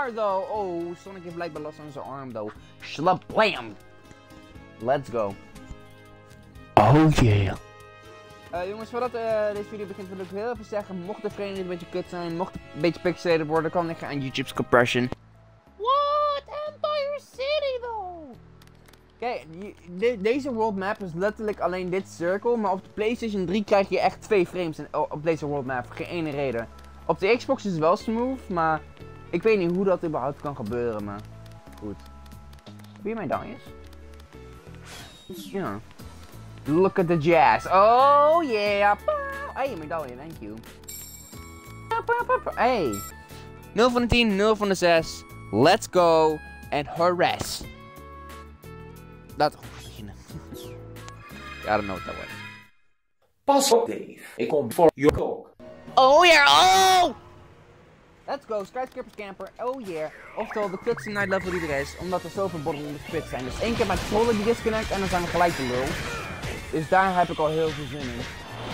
more though. Oh, Sonic heeft blijkbaar last van zijn arm though. Shlablam. Let's go. Oh yeah. Jongens, voordat deze video begint wil ik heel even zeggen, mocht de frame een beetje kut zijn, mocht het een beetje pixelated worden, kan ik gaan aan YouTube's compression. What? Empire City though? Kijk, deze world map is letterlijk alleen dit cirkel, maar op de PlayStation 3 krijg je echt 2 frames op deze world map, voor geen ene reden. Op de Xbox is het wel smooth, maar ik weet niet hoe dat überhaupt kan gebeuren, maar goed. Wie mijn medailles? Ja. Look at the jazz. Oh yeah. Hey, medaille, thank you. Hey. 0 van de 10, 0 van de 6. Let's go. And harass. Laten we beginnen. I don't know what that was. Pas op, Dave. Ik kom voor je ook. Oh yeah. Oh! Let's go, skyscraper camper, oh yeah. Oftewel de kutste night level die er is, omdat er zoveel borden in de spit zijn. Dus 1 keer mijn controller die disconnect en dan zijn we gelijk de lul. Dus daar heb ik al heel veel zin in.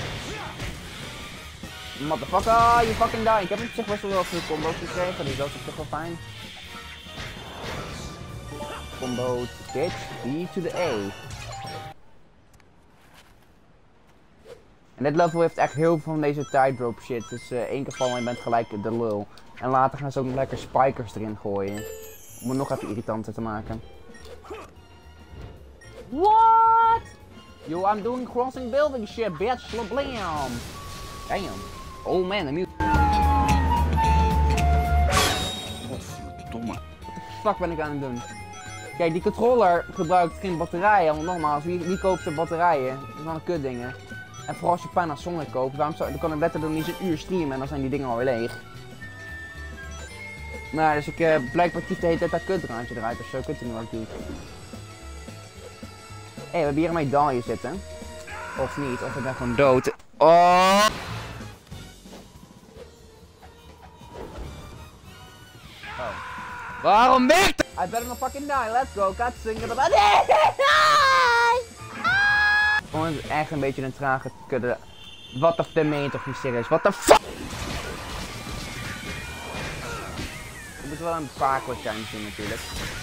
Motherfucker, you fucking die. Ik heb op zich best wel veel combo's gekregen, dus dat is toch wel fijn. Combo, bitch, B to the A. En dit level heeft echt heel veel van deze tightrope shit. Dus 1 keer vallen en je bent gelijk de lul. En later gaan ze ook nog lekker spikers erin gooien. Om het nog even irritanter te maken. What? Yo, I'm doing crossing building shit, bitch. Blam. Damn. Oh man, de mute. Godverdomme. What the fuck ben ik aan het doen? Kijk, die controller gebruikt geen batterijen. Want nogmaals, wie koopt er batterijen? Dat is wel een kutdingen. En vooral als je Panasonic koopt, dan kan ik letterlijk niet een uur streamen en dan zijn die dingen alweer leeg. Maar dus ik blijkbaar tief de hele tijd dat kutdraadje eruit of zo, ik weet niet wat ik doe. Hé, we hebben hier een medaille zitten. Of niet, of ik ben gewoon dood. Oh! Waarom werkt het? I better not fucking die, let's go, cutscene about gewoon echt een beetje een trage kudde. What the fuck, meen je toch niet serieus? What the fuck? Je moet wel een paar kwartjes zien natuurlijk.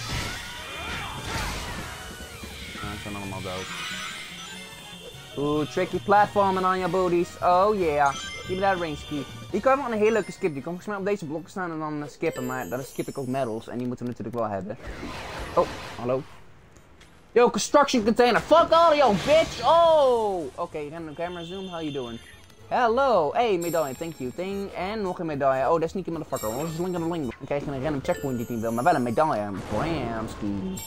Nou, ze zijn allemaal dood. Oeh, tricky platforming on your booties. Oh yeah. Give me that range ski. Die kan wel een hele leuke skip. Die kan volgens mij op deze blokken staan en dan skippen. Maar dan skip ik ook medals. En die moeten we natuurlijk wel hebben. Oh, hallo. Yo, construction container. Fuck all yo, bitch. Oh. Oké, random camera zoom. How you doing? Hello. Hey, medaille. Thank you. Thing. En nog een medaille. Oh, dat is sneaky motherfucker. Oh, dat is link aan de link. Dan krijg je een random checkpoint die ik niet wil. Maar wel een medaille. Bramski.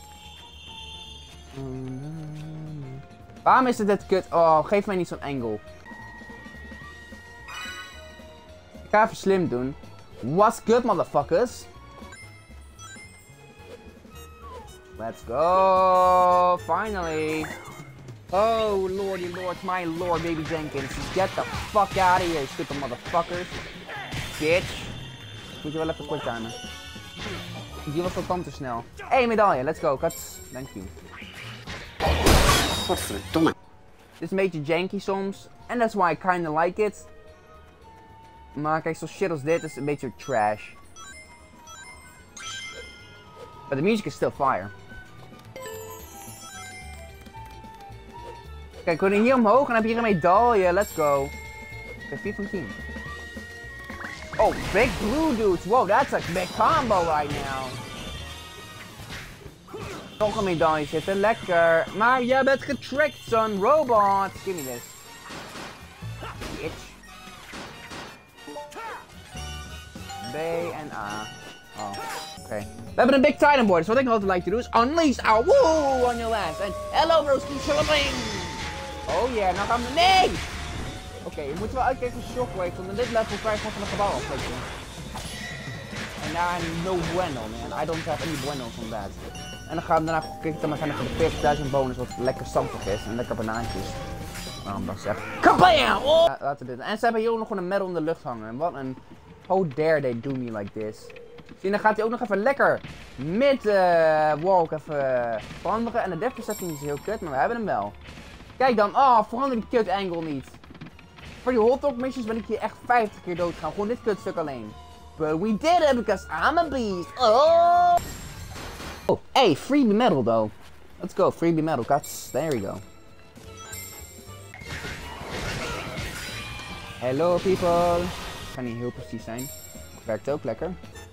Waarom is dit kut? Oh, geef mij niet zo'n angle. Ik ga even slim doen. What's good, motherfuckers? Let's go! Finally! Oh, lordy lord, my lord, baby Jenkins. Get the fuck out of here, stupid motherfuckers. Bitch. Moet je wel even quick timen. Die was wel te snel. Hey, medaille, let's go, cuts. Thank you. Godverdomme. Dit is een beetje janky soms. And that's why I kinda like it. Maar kijk, zo'n shit als dit is een beetje trash. But the music is still fire. Kijk, we gaan hier omhoog en dan heb je hier een medaille. Let's go. Oké, 4 van 10. Oh, big blue dudes. Wow, that's a big combo right now. Nog een medaille zitten, lekker. Maar jij bent getricked, son. Robot. Give me this. Bitch. B en A. Oh, oké. We hebben een big titan board, dus wat ik nog altijd like te doen is unleash our woo on your ass. En hello broski, shalabing. Oh yeah, nou gaan we. Nee! Oké, je moet wel uitkijken voor shockwave, want in dit level kan je gewoon van een gebouw afsluiten. En no bueno man, I don't have any bueno from that. En dan gaan we daarna kijken, dan gaan we voor de 40.000 bonus wat lekker santig is en lekker banaantjes. Waarom dat zeg? Kabam! Oh! Ja, laten we dit. En ze hebben hier ook nog gewoon een medal in de lucht hangen. Wat een... How dare they do me like this. Zie, dan gaat hij ook nog even lekker mid walk even veranderen. En de depth perception is heel kut, maar we hebben hem wel. Kijk dan, oh, verander die kut angle niet. Voor die hot dog missions ben ik hier echt 50 keer dood gegaan. Gewoon dit kutstuk alleen. But we did it because I'm a beast. Oh! Oh, hey, freebie medal though. Let's go, freebie medal. Cuts. There we go. Hello people. Kan niet heel precies zijn. Werkt ook lekker.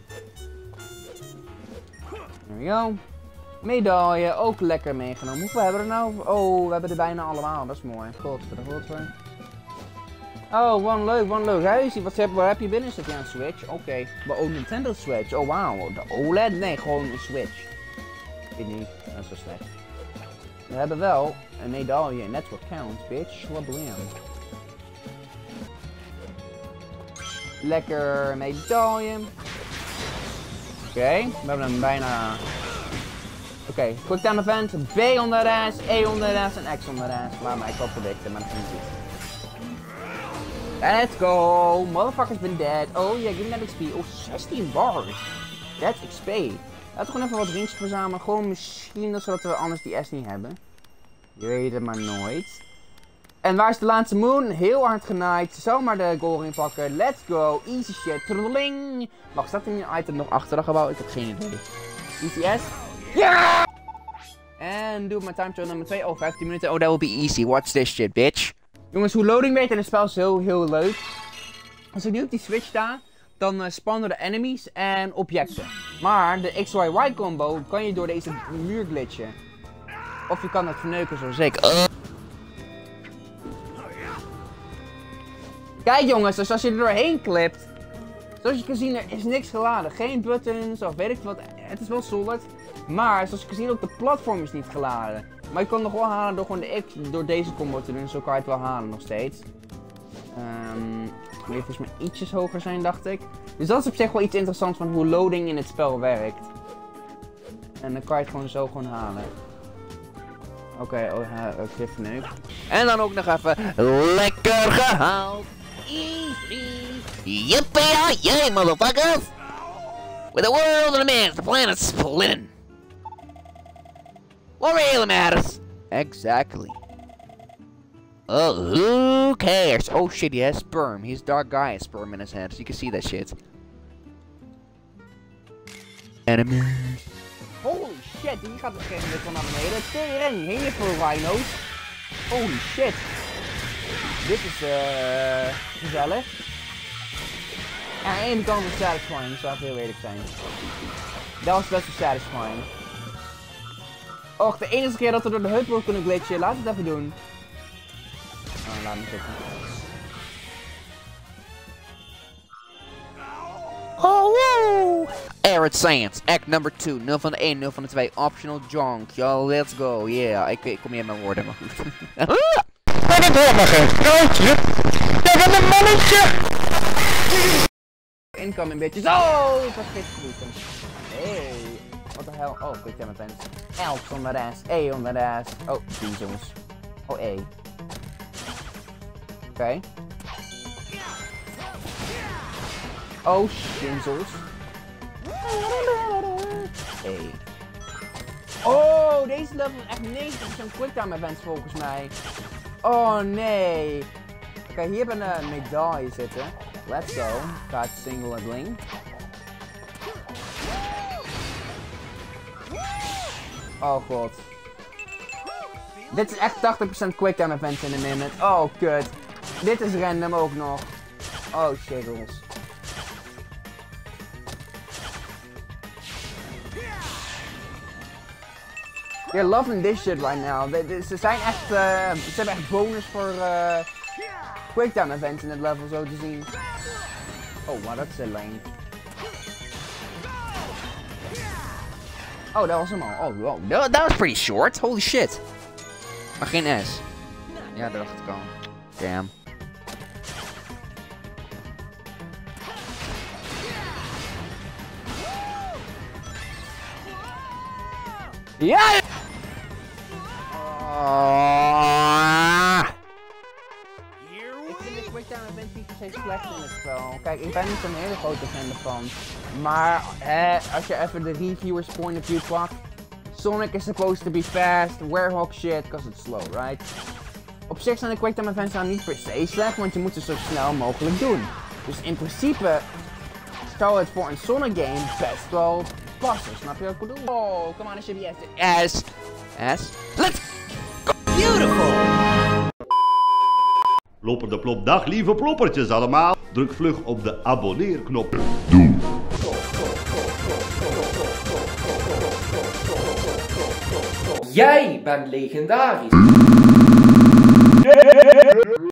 There we go. Medaille, ook lekker meegenomen. Hoeveel hebben we er nou? Oh, we hebben er bijna allemaal. Dat is mooi. Godver. Oh, one leuk huisje. Waar heb je binnen? Zit je aan een Switch? Oké. Maar ook Nintendo Switch. Oh, wauw. De OLED? Nee, gewoon een Switch. Ik weet niet. Dat is zo slecht. We hebben wel een medaille. Network count, bitch. Wat doe je aan? Lekker medaille. Oké, we hebben hem bijna. Oké, quick time event. B onder de S, E onder de S en X onder de S. Laat mij kop predicten, maar dat vind ik niet. Let's go. Motherfuckers been dead. Oh yeah, give me that XP. Oh, 16 bars. That's XP. Laten we gewoon even wat rings verzamelen. Gewoon misschien zodat we anders die S niet hebben. Je weet het maar nooit. En waar is de laatste moon? Heel hard genaaid. Zomaar de goal ring pakken. Let's go. Easy shit. Trolling. Wacht, staat er een item nog achter dat gebouw? Ik heb geen idee. Easy S. Ja! En doe mijn time trial nummer 2. Oh, 15 minuten. Oh, that will be easy. Watch this shit, bitch. Jongens, hoe loading werkt in het spel is heel leuk. Als ik nu op die switch sta, dan spannen de enemies en objecten. Maar de XYY combo kan je door deze muur glitchen. Of je kan het verneuken zoals ik. Kijk jongens, dus als je er doorheen klipt, zoals je kan zien, er is niks geladen. Geen buttons of weet ik wat. Het is wel solid. Maar zoals je kan zien, ook de platform is niet geladen. Maar je kan nog wel halen door gewoon de X, door deze combo te doen. Zo kan je het wel halen nog steeds. Moet je volgens mij ietsjes hoger zijn, dacht ik. Dus dat is op zich wel iets interessants van hoe loading in het spel werkt. En dan kan je het gewoon zo gewoon halen. Oké, cliff nuke. En dan ook nog even lekker gehaald. Yippee-yay, motherfuckers! With the world and the man, the planet's splitting. What really matters? Exactly. Oh, who cares? Oh shit, he has sperm. He's dark guy has sperm in his head, so you can see that shit. Enemies. Holy shit, die gaat op een gegeven moment van naar beneden. Tering, heel veel rhino's. Holy shit. Dit is gezellig. Ja, aan de ene kant is satisfying, zou ik heel eerlijk zijn. Dat was best wel satisfying. Och, de enige keer dat we door de hut kunnen glitchen, laten we het even doen. Oh, laat me zitten. Oh, wow! Arid Science, act number 2, 0 van de 1, 0 van de 2, optional junk. Yo, let's go, yeah. Ik kom hier met woorden, maar goed. Wat een dommige grootje! Dat is een mannetje! Incoming bitches. Oh, ik was vergeten. Hey, what the hell? Oh, quick time event. Elf on the ass, E on the ass. Oh, diesels. Oh, E. Oké. Oh, diesels. E. Oh, deze level is echt 90% quicktime events volgens mij. Oh nee. Oké, hier hebben we een medaille zitten. Let's go. Gaat single en bling. Oh god. Dit is echt 80% quicktime events in een minute. Oh kut. Dit is random ook nog. Oh shiggles. They're loving this shit right now. Ze zijn echt, ze hebben echt bonus voor quicktime events in het level zo te zien. Oh, wow, dat is een lane. Oh, dat was hem al. Oh, wow. That was pretty short. Holy shit. Maar geen S. Ja, dat dacht ik al. Damn. Ja! Ik vind de quicktime events niet per se slecht in het spel. Kijk, ik ben niet een hele grote fan ervan. Maar als je even de reviewers point of view pakt. Sonic is supposed to be fast, Werehog shit, because it's slow, right? Op zich zijn de quicktime events nou niet per se slecht, want je moet ze zo snel mogelijk doen. Dus in principe zou het voor een zonnegame best wel passen. Snap je wat ik bedoel? Oh, come on, it should be S. S. Let's go. Beautiful! Plopper de plop, dag lieve ploppertjes allemaal. Druk vlug op de abonneerknop. Jij bent legendarisch.